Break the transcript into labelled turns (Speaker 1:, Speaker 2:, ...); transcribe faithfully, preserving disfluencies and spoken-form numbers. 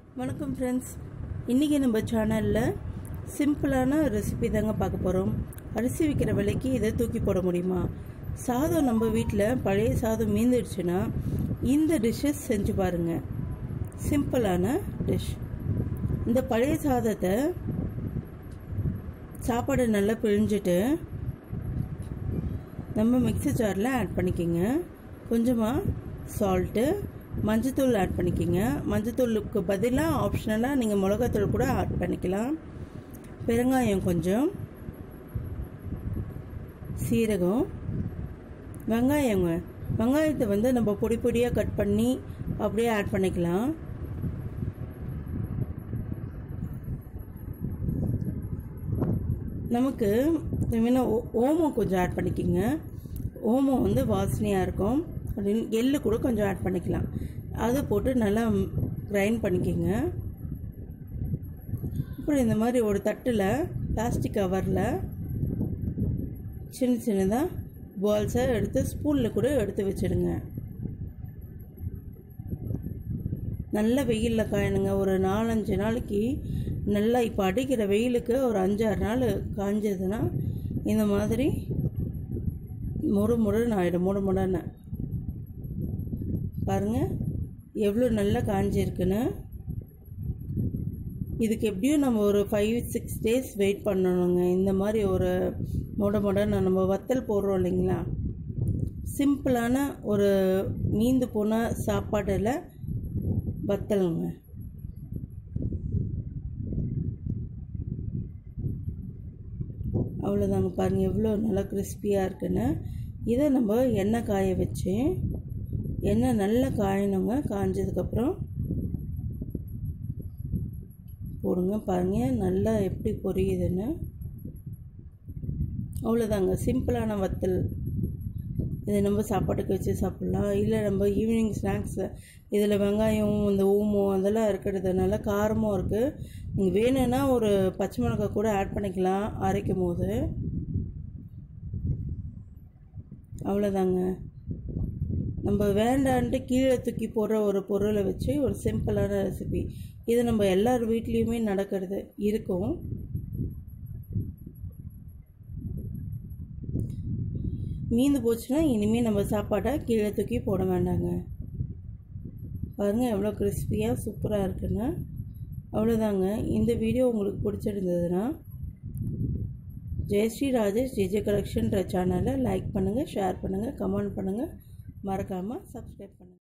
Speaker 1: வணக்கம் ஃப்ரெண்ட்ஸ், இன்றைக்கி நம்ம சேனலில் சிம்பிளான ரெசிபி தாங்க பார்க்க போகிறோம். அரிசி விற்கிற விலைக்கு இதை தூக்கி போட முடியுமா? சாதம் நம்ம வீட்டில் பழைய சாதம் மீந்துடுச்சுன்னா இந்த டிஷ்ஷஸ் செஞ்சு பாருங்கள். சிம்பிளான டிஷ். இந்த பழைய சாதத்தை சாப்பாடு நல்லா பிழிஞ்சிட்டு நம்ம மிக்ஸி ஜாரில் ஆட் பண்ணிக்கோங்க. கொஞ்சமாக சால்ட்டு, மஞ்சத்தூள் ஆட் பண்ணிக்கோங்க. மஞ்சத்தூளுக்கு பதிலாக ஆப்ஷனலாக நீங்கள் மிளகாத்தூள் கூட ஆட் பண்ணிக்கலாம். பெருங்காயம் கொஞ்சம், சீரகம், வெங்காயங்க. வெங்காயத்தை வந்து நம்ம பொடி பொடியாக கட் பண்ணி அப்படியே ஆட் பண்ணிக்கலாம். நமக்கு வேணா ஓமம் கொஞ்சம் ஆட் பண்ணிக்கோங்க. ஓமம் வந்து வாசனையாக இருக்கும். அப்படின்னு எள்ளு கூட கொஞ்சம் ஆட் பண்ணிக்கலாம். அதை போட்டு நல்லா கிரைண்ட் பண்ணிக்கோங்க. அப்புறம் இந்த மாதிரி ஒரு தட்டில் பிளாஸ்டிக் கவரில் சின்ன சின்னதாக பால்ஸை எடுத்து ஸ்பூனில் கூட எடுத்து வச்சுடுங்க. நல்ல வெயிலில் காயணுங்க. ஒரு நாலஞ்சு நாளைக்கு நல்லா இப்போ அடிக்கிற வெயிலுக்கு ஒரு அஞ்சாறு நாள் காஞ்சதுன்னா இந்த மாதிரி முறு முறுன்னு ஆகிடும். முடு முடன்னு பாருங்கள் எவ்வளோ நல்லா காஞ்சிருக்குன்னு. இதுக்கு எப்படியும் நம்ம ஒரு ஃபைவ் சிக்ஸ் டேஸ் வெயிட் பண்ணணுங்க. இந்த மாதிரி ஒரு முட முடன்னு நம்ம வத்தல் போடுறோம் இல்லைங்களா, சிம்பிளான ஒரு மீந்து போன சாப்பாடில் வத்தலுங்க. அவ்வளோதாங்க. பாருங்கள் எவ்வளோ நல்லா கிறிஸ்பியாக இருக்குன்னு. இதை நம்ம எண்ணெய் காய வச்சு, எண்ணெய் நல்லா காயணுங்க. காஞ்சதுக்கப்புறம் போடுங்க. பாருங்கள் நல்லா எப்படி பொரியுதுன்னு. அவ்வளோதாங்க, சிம்பிளான வத்தல். இதை நம்ம சாப்பாட்டுக்கு வச்சு சாப்பிட்லாம். இல்லை நம்ம ஈவினிங் ஸ்நாக்ஸ், இதில் வெங்காயம், இந்த ஓமம் அதெல்லாம் இருக்கிறதுனால காரமும் இருக்குது. நீங்கள் வேணும்னா ஒரு பச்சை மிளகாய் கூட ஆட் பண்ணிக்கலாம் அரைக்கும் போது. அவ்வளோதாங்க. நம்ம வேண்டான்ட்டு கீழே தூக்கி போடுற ஒரு பொருளை வச்சு ஒரு சிம்பிளான ரெசிபி. இது நம்ம எல்லார் வீட்லேயுமே நடக்கிறது இருக்கும். மீந்து போச்சுன்னா இனிமேல் நம்ம சாப்பாடை கீழே தூக்கி போட வேண்டாங்க. பாருங்கள் எவ்வளோ கிறிஸ்பியாக சூப்பராக இருக்குன்னு. அவ்வளோதாங்க. இந்த வீடியோ உங்களுக்கு பிடிச்சிருந்ததுன்னா ஜெயஸ்ரீ ராஜேஷ் ஜேஜே கலெக்ஷன்ற சேனலை லைக் பண்ணுங்கள், ஷேர் பண்ணுங்கள், கமெண்ட் பண்ணுங்கள், மறக்காமல் சப்ஸ்கிரைப் பண்ணுங்கள்.